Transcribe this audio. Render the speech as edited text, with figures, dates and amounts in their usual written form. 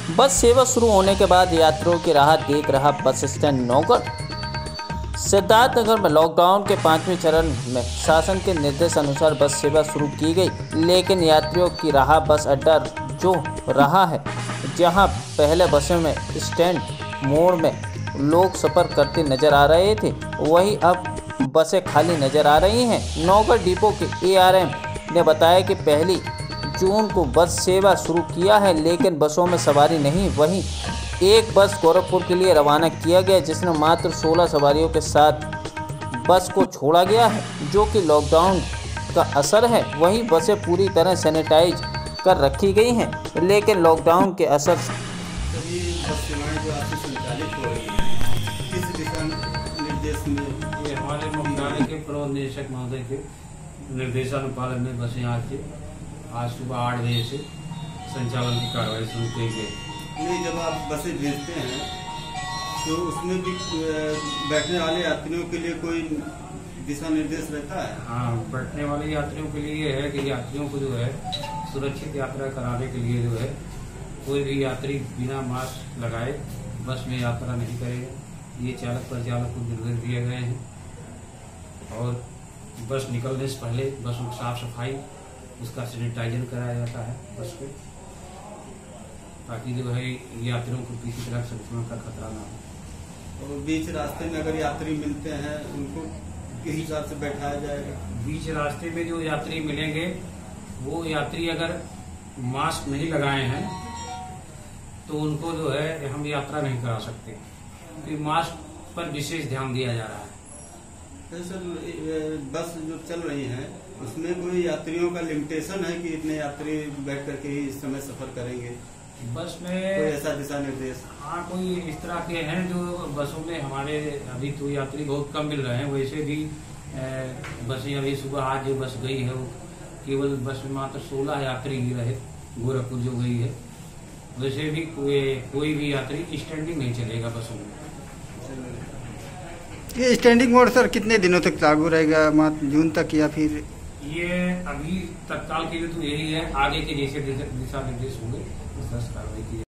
बस सेवा शुरू होने के बाद यात्रियों की राहत देख रहा बस स्टैंड नौगढ़। सिद्धार्थनगर में लॉकडाउन के 5वें चरण में शासन के निर्देश अनुसार बस सेवा शुरू की गई, लेकिन यात्रियों की राह बस अड्डा जो रहा है, जहां पहले बसों में स्टैंड मोड़ में लोग सफ़र करते नजर आ रहे थे, वहीं अब बसें खाली नजर आ रही हैं। नौगढ़ डिपो के ARM ने बताया कि पहली जून को बस सेवा शुरू किया है, लेकिन बसों में सवारी नहीं। वहीं एक बस गोरखपुर के लिए रवाना किया गया, जिसमें मात्र 16 सवारियों के साथ बस को छोड़ा गया है, जो कि लॉकडाउन का असर है। वहीं बसें पूरी तरह सैनिटाइज कर रखी गई हैं, लेकिन लॉकडाउन के असर सभी बस सेवाएं जो आपसे संचालित हो रही हैं, किस दिशा निर्देश में? ये हमारे मंत्रालय के प्रबंध निदेशक महोदय के निर्देशानुपालन में बसें आज सुबह 8 बजे से संचालन की कार्रवाई शुरू की गई। नहीं, जब आप बसें भेजते हैं तो उसमें भी बैठने वाले यात्रियों के लिए कोई दिशा निर्देश रहता है? हाँ, बैठने वाले यात्रियों के लिए ये है कि यात्रियों को जो है सुरक्षित यात्रा कराने के लिए जो है कोई भी यात्री बिना मास्क लगाए बस में यात्रा नहीं करेगा। ये चालक परिचालक को निर्देश दिए गए हैं और बस निकलने से पहले बस में साफ सफाई उसका सैनिटाइजर कराया जाता है बस को, ताकि जो है यात्रियों को किसी तरह संक्रमण का खतरा ना हो। और बीच रास्ते में अगर यात्री मिलते हैं उनको किस हिसाब से बैठाया जाएगा? बीच रास्ते में जो यात्री मिलेंगे वो यात्री अगर मास्क नहीं लगाए हैं तो उनको जो है हम यात्रा नहीं करा सकते, क्योंकि मास्क पर विशेष ध्यान दिया जा रहा है। तो सर, बस जो चल रही हैं उसमें कोई यात्रियों का लिमिटेशन है कि इतने यात्री बैठ करके ही इस समय सफर करेंगे? बस में कोई ऐसा दिशा निर्देश? हाँ, कोई इस तरह के हैं जो बसों में हमारे अभी तो यात्री बहुत कम मिल रहे हैं। वैसे भी बसें अभी सुबह आज जो बस गई है वो केवल बस में मात्र 16 यात्री ही रहे, गोरखपुर जो गई है। वैसे भी कोई भी यात्री स्टैंडिंग नहीं चलेगा बसों में। ये स्टैंडिंग मोड सर कितने दिनों तक लागू रहेगा? जून तक या फिर? ये अभी तत्काल के लिए तो यही है, आगे के जैसे दिशा निर्देश होंगे उस कार्रवाई की